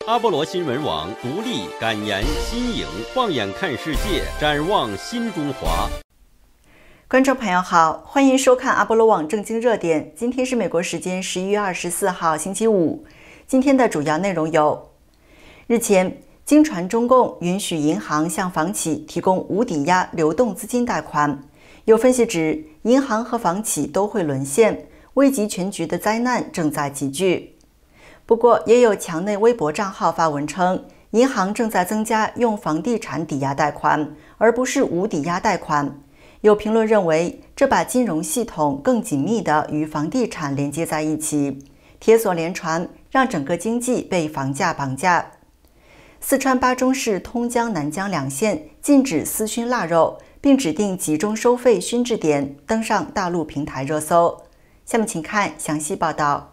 阿波罗新闻网独立、敢言、新颖，放眼看世界，展望新中华。 观众朋友好，欢迎收看阿波罗网政经热点。今天是美国时间11月24号星期五。今天的主要内容有：日前，经传中共允许银行向房企提供无抵押流动资金贷款。有分析指，银行和房企都会沦陷，危及全局的灾难正在急剧。不过，也有墙内微博账号发文称，银行正在增加用房地产抵押贷款，而不是无抵押贷款。有评论认为，这把金融系统更紧密地与房地产连接在一起，铁锁连环，让整个经济被房价绑架。四川巴中市通江、南江两县禁止私熏腊肉，并指定集中收费熏制点，登上大陆平台热搜。下面请看详细报道。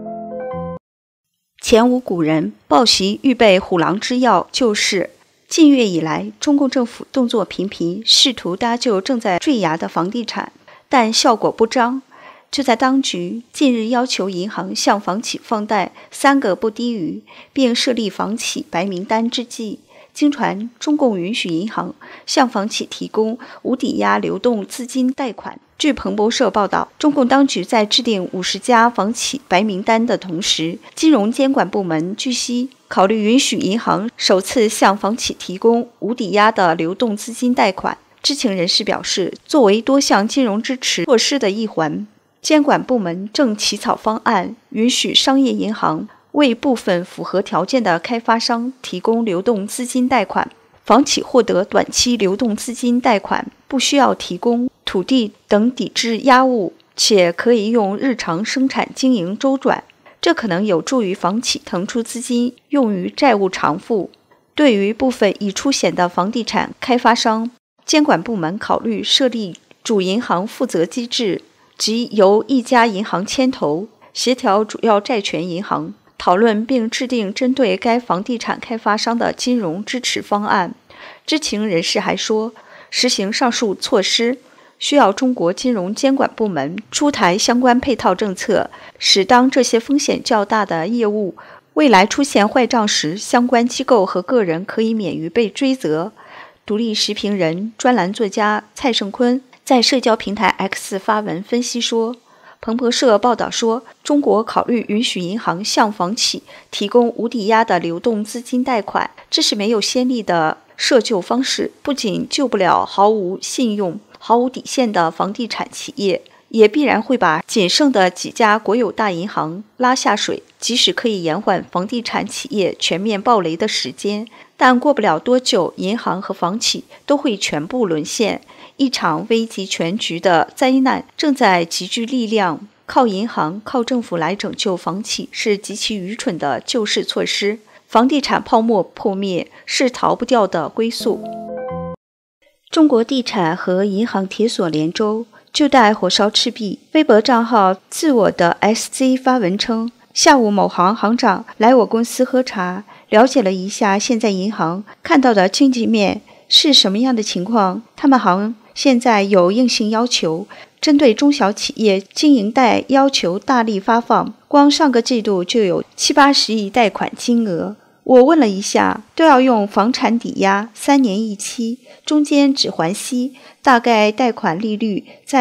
前无古人，报喜预备虎狼之药救市。近月以来，中共政府动作频频，试图搭救正在坠崖的房地产，但效果不彰。就在当局近日要求银行向房企放贷3个不低于，并设立房企白名单之际，经传中共允许银行向房企提供无抵押流动资金贷款。据彭博社报道，中共当局在制定50家房企白名单的同时，金融监管部门据悉考虑允许银行首次向房企提供无抵押的流动资金贷款。知情人士表示，作为多项金融支持措施的一环，监管部门正起草方案，允许商业银行为部分符合条件的开发商提供流动资金贷款。房企获得短期流动资金贷款，不需要提供土地等抵质押物，且可以用日常生产经营周转，这可能有助于房企腾出资金用于债务偿付。对于部分已出险的房地产开发商，监管部门考虑设立主银行负责机制，即由一家银行牵头，协调主要债权银行，讨论并制定针对该房地产开发商的金融支持方案。知情人士还说，实行上述措施需要中国金融监管部门出台相关配套政策，使当这些风险较大的业务未来出现坏账时，相关机构和个人可以免于被追责。独立时评人、专栏作家蔡胜坤在社交平台 X 发文分析说，彭博社报道说，中国考虑允许银行向房企提供无抵押的流动资金贷款，这是没有先例的涉救方式，不仅救不了毫无信用、毫无底线的房地产企业，也必然会把仅剩的几家国有大银行拉下水。即使可以延缓房地产企业全面暴雷的时间，但过不了多久，银行和房企都会全部沦陷。一场危及全局的灾难正在集聚力量，靠银行、靠政府来拯救房企是极其愚蠢的救市措施。房地产泡沫破灭是逃不掉的归宿。中国地产和银行铁锁连舟，就待火烧赤壁。微博账号自我的 SZ 发文称，下午某行行长来我公司喝茶，了解了一下现在银行看到的经济面是什么样的情况。他们行现在有硬性要求，针对中小企业经营贷要求大力发放，光上个季度就有70-80亿贷款金额。我问了一下，都要用房产抵押，3年一期，中间只还息，大概贷款利率在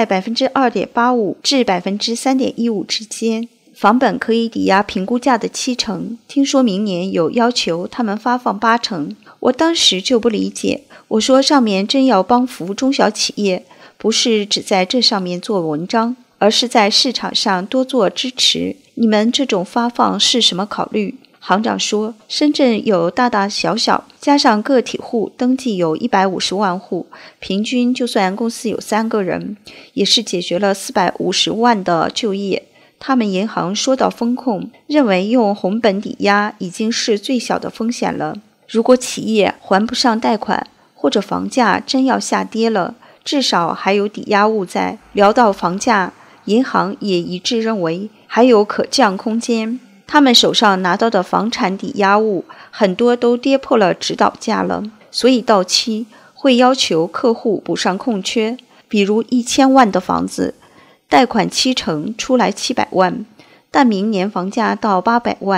2.85% 至 3.15% 之间，房本可以抵押评估价的70%，听说明年有要求他们发放80%。我当时就不理解，我说上面真要帮扶中小企业，不是只在这上面做文章，而是在市场上多做支持，你们这种发放是什么考虑？行长说，深圳有大大小小，加上个体户登记有150万户，平均就算公司有3个人，也是解决了450万的就业。他们银行说到风控，认为用红本抵押已经是最小的风险了。如果企业还不上贷款，或者房价真要下跌了，至少还有抵押物在。聊到房价，银行也一致认为还有可降空间。他们手上拿到的房产抵押物很多都跌破了指导价了，所以到期会要求客户补上空缺。比如1000万的房子，贷款70%出来700万，但明年房价到800万，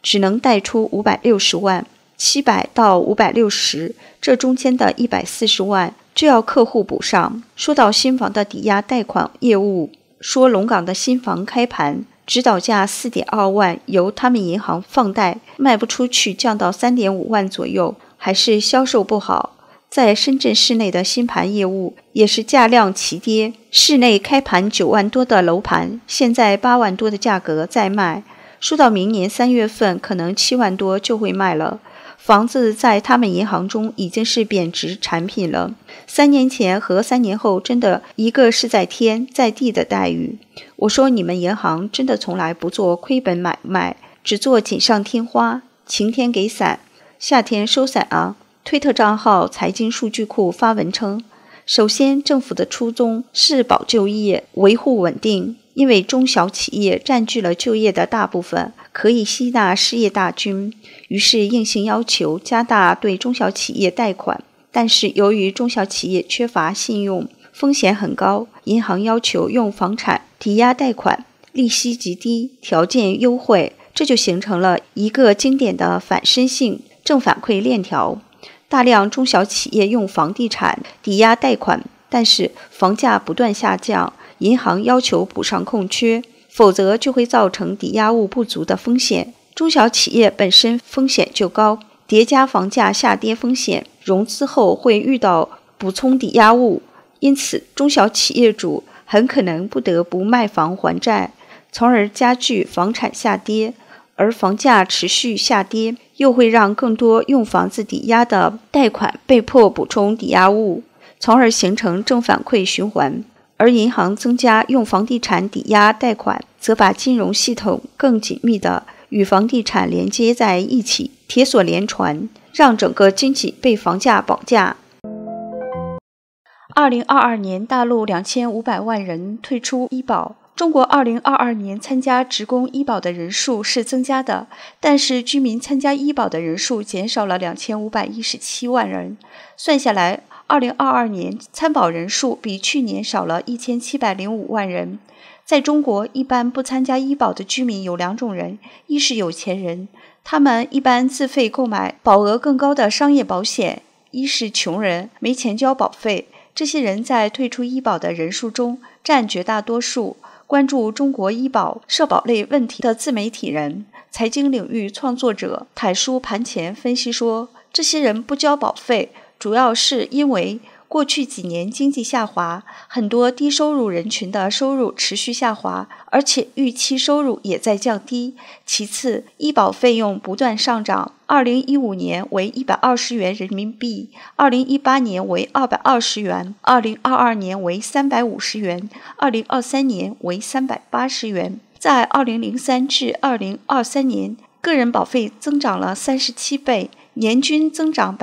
只能贷出560万，700到560，这中间的140万就要客户补上。说到新房的抵押贷款业务，说龙岗的新房开盘指导价4.2万，由他们银行放贷，卖不出去降到3.5万左右，还是销售不好。在深圳市内的新盘业务也是价量齐跌，市内开盘9万多的楼盘，现在8万多的价格在卖，说到明年3月份可能7万多就会卖了。房子在他们银行中已经是贬值产品了。3年前和3年后真的一个是在天在地的待遇。我说你们银行真的从来不做亏本买卖，只做锦上添花，晴天给伞，夏天收伞啊。推特账号财经数据库发文称，首先政府的初衷是保就业，维护稳定，因为中小企业占据了就业的大部分，可以吸纳失业大军，于是硬性要求加大对中小企业贷款。但是由于中小企业缺乏信用，风险很高，银行要求用房产抵押贷款，利息极低，条件优惠，这就形成了一个经典的反身性正反馈链条。大量中小企业用房地产抵押贷款，但是房价不断下降，银行要求补上空缺，否则就会造成抵押物不足的风险。中小企业本身风险就高，叠加房价下跌风险，融资后会遇到补充抵押物，因此中小企业主很可能不得不卖房还债，从而加剧房产下跌。而房价持续下跌，又会让更多用房子抵押的贷款被迫补充抵押物，从而形成正反馈循环。而银行增加用房地产抵押贷款，则把金融系统更紧密地与房地产连接在一起，铁锁连环，让整个经济被房价绑架。2022年，大陆2500万人退出医保。中国2022年参加职工医保的人数是增加的，但是居民参加医保的人数减少了2517万人。算下来，2022年参保人数比去年少了1705万人。在中国，一般不参加医保的居民有2种人，一是有钱人，他们一般自费购买保额更高的商业保险；一是穷人，没钱交保费。这些人在退出医保的人数中占绝大多数。关注中国医保社保类问题的自媒体人、财经领域创作者坦叔盘前分析说，这些人不交保费，主要是因为过去几年经济下滑，很多低收入人群的收入持续下滑，而且预期收入也在降低。其次，医保费用不断上涨，2015年为120元人民币，2018年为220元，2022年为350元，2023年为380元。在2003至2023年，个人保费增长了37倍，年均增长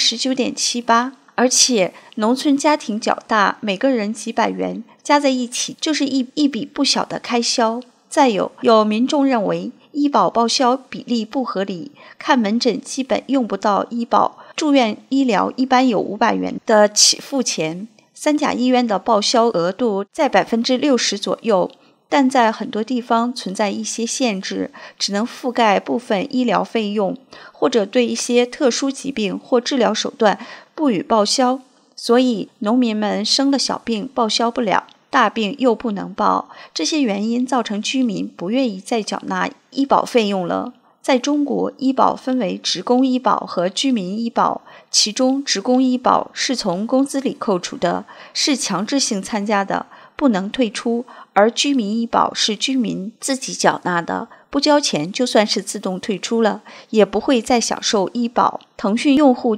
19.78%。而且农村家庭较大，每个人几百元，加在一起就是一笔不小的开销。再有民众认为医保报销比例不合理，看门诊基本用不到医保，住院医疗一般有500元的起付钱，3甲医院的报销额度在60%左右，但在很多地方存在一些限制，只能覆盖部分医疗费用，或者对一些特殊疾病或治疗手段不予报销，所以农民们生了小病报销不了，大病又不能报，这些原因造成居民不愿意再缴纳医保费用了。在中国，医保分为职工医保和居民医保，其中职工医保是从工资里扣除的，是强制性参加的，不能退出，而居民医保是居民自己缴纳的，不交钱就算是自动退出了，也不会再享受医保。腾讯用户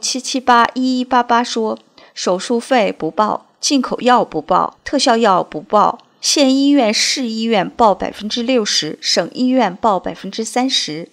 7781188说，手术费不报，进口药不报，特效药不报，县医院市医院报60%，省医院报30%。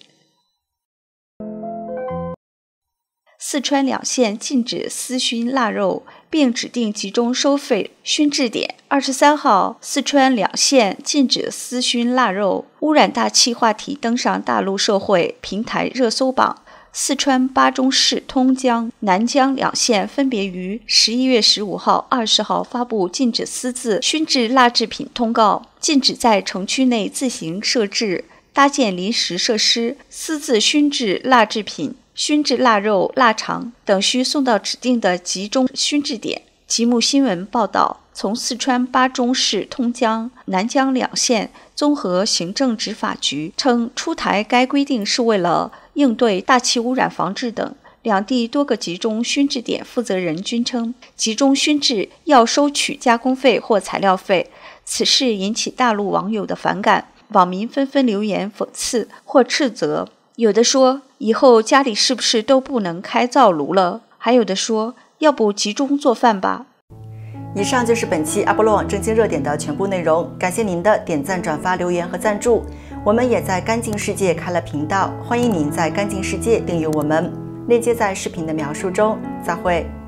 四川两县禁止私熏腊肉，并指定集中收费熏制点。23号，四川两县禁止私熏腊肉，污染大气话题登上大陆社会平台热搜榜。四川巴中市、通江、南江两县分别于11月15号、20号发布禁止私自熏制腊制品通告，禁止在城区内自行设置搭建临时设施，私自熏制腊制品、熏制腊肉、腊肠等需送到指定的集中熏制点。极目新闻报道，从四川巴中市通江、南江两县综合行政执法局称，出台该规定是为了应对大气污染防治等。两地多个集中熏制点负责人均称，集中熏制要收取加工费或材料费。此事引起大陆网友的反感，网民纷纷留言讽刺或斥责。有的说，以后家里是不是都不能开灶炉了？还有的说，要不集中做饭吧。 以上就是本期阿波罗网正经热点的全部内容，感谢您的点赞、转发、留言和赞助。我们也在干净世界开了频道，欢迎您在干净世界订阅我们，链接在视频的描述中。再会。